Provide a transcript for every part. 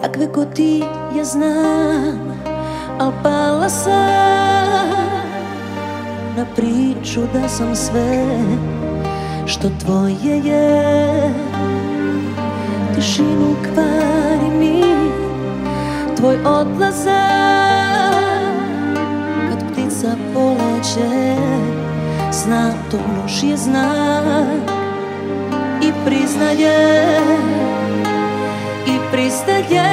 takve ko ti ja znam, al pala sam na priču da sam sve što tvoje je. Tišinu kvari mi tvoj odlazak, kad ptica poleće, zna to loš je znak. I pristaje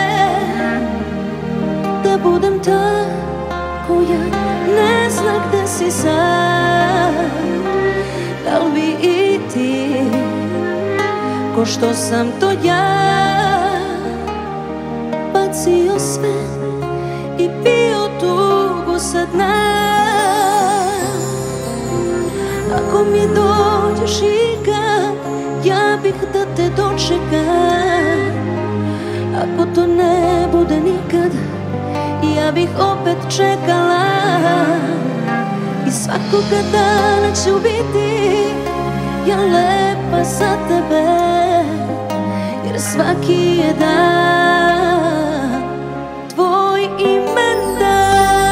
da budem ta koja ne zna gde si sad. Da li bi i ti, ko što sam to ja, bacio sve i pio tugu sa dna? Ako mi dođeš ikad, ja bih da te dočekam. Ako to ne bude nikad, ja bih opet čekala. I svakoga dana ću biti ja lepa za tebe, jer svaki je dan tvoj imendan.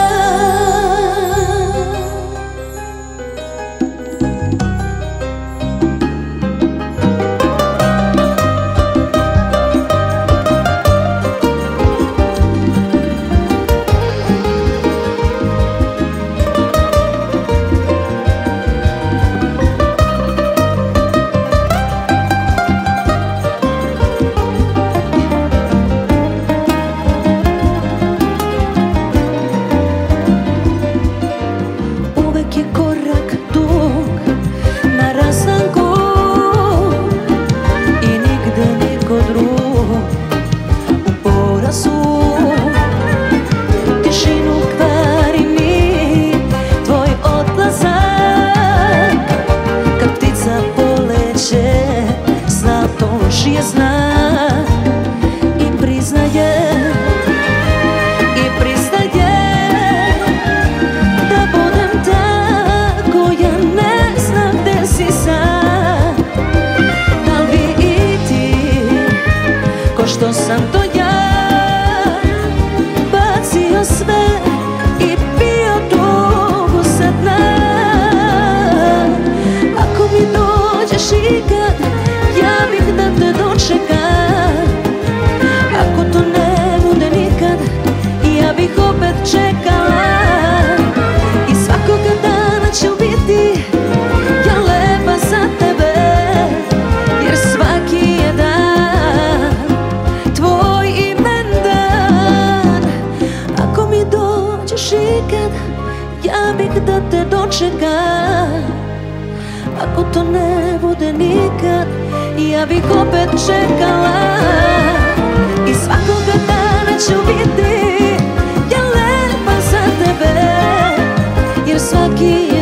Što sam to ja, bacio sve i pio tugu sa dna. Ako mi dođeš ikad, ja bih da te dočekam. Ako to ne bude nikad, ja bih opet čekala. I svakoga dana ću biti ja lepa za tebe, jer svaki je dan tvoj imendan. Ako mi dođeš ikad, ja bih da te dočekam. Ako to ne bude nikad, ja bih opet čekala. I svakoga dana ću biti ja lepa za tebe, jer svaki